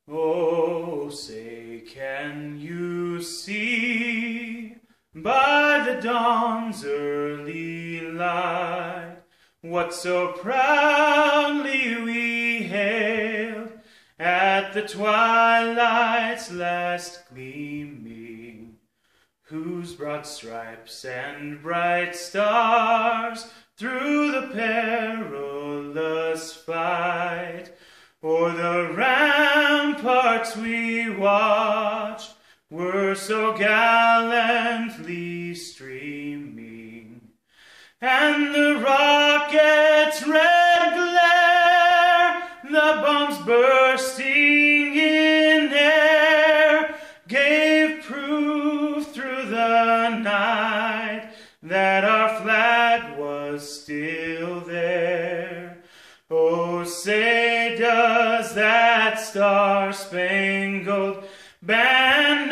Oh, say, can you see by the dawn's early light what so proudly we hailed at the twilight's last gleaming, whose broad stripes and bright stars through the perilous fight o'er the ramparts we watched were so gallantly streaming, and the rocket's red glare, the bombs bursting in air, gave proof through the night that our flag was still there. Oh, say, does that star-spangled banner